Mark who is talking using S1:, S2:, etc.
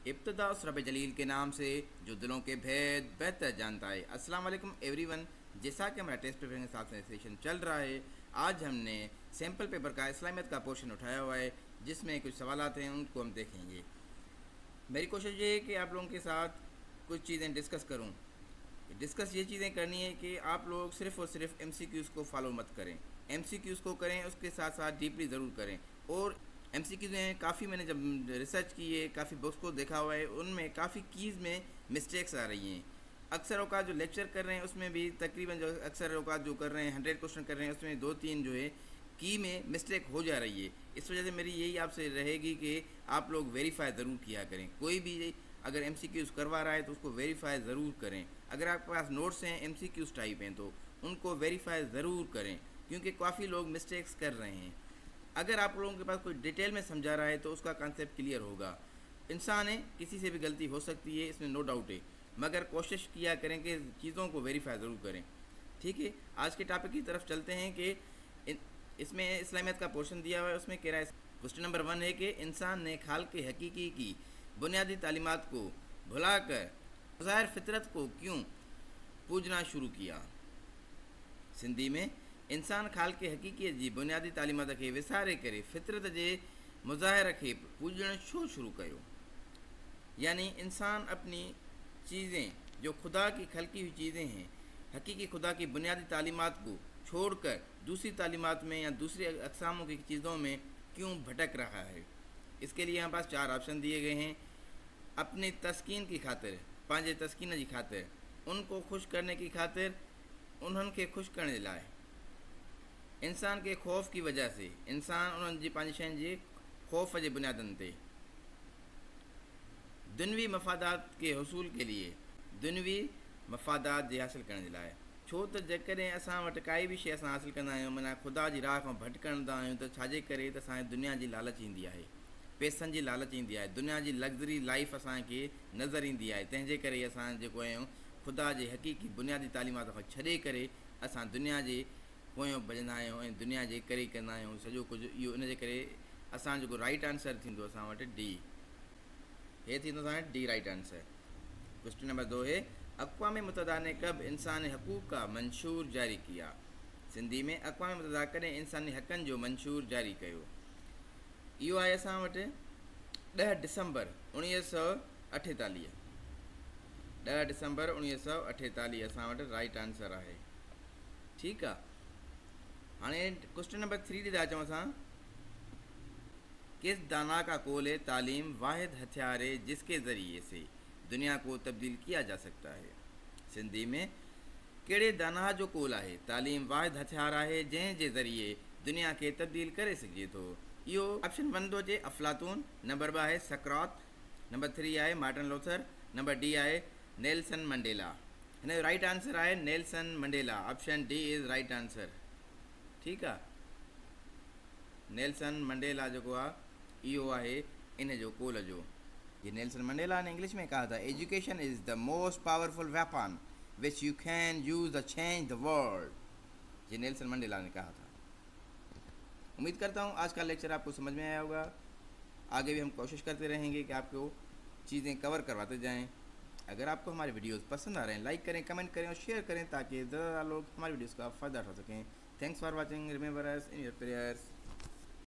S1: इब्तिदा उस रब जलील के नाम से जो दिलों के भेद बेहतर जानता है। अस्सलाम वालेकुम एवरीवन। जैसा कि हमारा टेस्ट पेपर के साथ सेशन चल रहा है, आज हमने सैम्पल पेपर का इस्लामियत का पोर्शन उठाया हुआ है, जिसमें कुछ सवालात हैं, उनको हम देखेंगे। मेरी कोशिश ये है कि आप लोगों के साथ कुछ चीज़ें डिस्कस करूँ। डिस्कस ये चीज़ें करनी है कि आप लोग सिर्फ़ और सिर्फ MCQs को फॉलो मत करें। MCQs को करें, उसके साथ साथ डीपली ज़रूर करें। और MCQs में काफ़ी, मैंने जब रिसर्च की है, काफ़ी बुक्स को देखा हुआ है, उनमें काफ़ी कीज़ में मिस्टेक्स आ रही हैं। अक्सर औकात जो लेक्चर कर रहे हैं उसमें भी तकरीबन जो अक्सर औकात जो कर रहे हैं 100 क्वेश्चन कर रहे हैं, उसमें 2-3 जो है की में मिस्टेक हो जा रही है। इस वजह से मेरी यही आपसे रहेगी कि आप लोग वेरीफाई ज़रूर किया करें। कोई भी अगर MCQs करवा रहा है तो उसको वेरीफाई ज़रूर करें। अगर आपके पास नोट्स हैं MCQs टाइप हैं तो उनको वेरीफाई ज़रूर करें, क्योंकि काफ़ी लोग मिस्टेक्स कर रहे हैं। अगर आप लोगों के पास कोई डिटेल में समझा रहा है तो उसका कंसेप्ट क्लियर होगा। इंसान है, किसी से भी गलती हो सकती है, इसमें नो डाउट है, मगर कोशिश किया करें कि चीज़ों को वेरीफाई ज़रूर करें। ठीक है, आज के टॉपिक की तरफ चलते हैं कि इसमें इस्लामियत का पोर्शन दिया हुआ है। उसमें कह रहा है, क्वेश्चन नंबर 1 है कि इंसान ने खाल के हकीकी की बुनियादी तालीमात को भुलाकर ज़ाहिर फितरत को क्यों पूजना शुरू किया। सिंधी में इंसान खाल के हकीकी जी बुनियादी तालीमात खे विसारे करे फितरत जे मुज़ाहिर खे पूजण छो शुरू कयो। यानी इंसान अपनी चीज़ें, जो खुदा की खलकी हुई चीज़ें हैं, हकीकी खुदा की बुनियादी तालीमात को छोड़कर दूसरी तालीमात में या दूसरी अक़सामों की चीज़ों में क्यों भटक रहा है। इसके लिए यहाँ पास 4 ऑप्शन दिए गए हैं। अपनी तस्कीन की खातिर, पंहिंजे तस्कीन की खातिर, उनको खुश करने की खातिर, उन्हनि खे खुश करने लाइ, इंसान के खौफ की वजह से, इंसान उन्हनि जी पंहिंजी शयुनि जे खौफ जे बुनियादनि ते, दुनवी मफ़ादात के हसूल के लिए, दुनवी मफ़ादात जे हासिल करण जे लाइ। छो त जेकॾहिं असां वटि काई बि शइ असां हासिल कंदा आहियूं, माना ख़ुदा जी राह खां भटकंदा आहियूं, त छाजे करे त असांखे दुनिया जी लालच ईंदी आहे, पैसनि जी लालच ईंदी आहे, दुनिया जी लग्ज़री लाइफ असांखे नज़र ईंदी आहे। तंहिंजे करे असां जेको आहियूं ख़ुदा जे हक़ीक़ी बुनियादी तालीमात खां छॾे करे असां दुनिया जे पोयों भॼंदा आहियूं ऐं दुनिया जे करे कंदा आहियूं सॼो कुझु। इहो इन जे करे असां जेको राइट आंसर थींदो असां वटि डी, हे थींदो असांजो D right answer. Question number 2 है, अक़वाम मुत्तहिदा ने कब इंसानी हक़ूक़ का मंशूर जारी किया। सिंधी में अक़वाम मुत्तहिदा कॾहिं इंसानी हक़नि जो मंशूर जारी कयो। इहो आहे असां वटि 10 दिसंबर 1948। 10 दिसंबर 1948 असां वटि राइट आंसर आहे। ठीकु आहे, हाणे क्वेश्चन नंबर 3 ते था अचूं असां। किस दाना का कौल है तालीम वाहिद हथियार है जिसके ज़रिए से दुनिया को तब्दील किया जा सकता है। सिंधी में कहिड़े दाना जो कौल आहे तालीम वाहिद हथियार आहे जंहिं जे ज़रिए दुनिया खे तब्दील करे सघिजे थो। इहो ऑप्शन 1 थो अचे अफ़लातून, नंबर 2 आहे सकरात, नंबर 3 आहे मार्टिन लूथर, नंबर डी आहे नेल्सन मंडेला। हिन जो राइट आंसर आहे Nelson Mandela. Option D is right answer. ठीकु आहे, नेल्सन मंडेला जेको आहे इहो आहे इन जो कौल जो। ये नेल्सन मंडेला ने इंग्लिश में कहा था, education is the most powerful weapon which you can use the change the world. ये नेल्सन मंडेला ने कहा था। उम्मीद करता हूँ आज का लेक्चर आपको समझ में आया होगा। आगे भी हम कोशिश करते रहेंगे कि आपको चीज़ें कवर करवाते जाएं। अगर आपको हमारे वीडियोस पसंद आ रहे हैं, लाइक करें, कमेंट करें और शेयर करें, ताकि ज़्यादा लोग हमारे वीडियोस का फ़ायदा उठा सकें। थैंक्स फॉर वॉचिंग, रिमेंबर अस इन योर प्रेयर्स।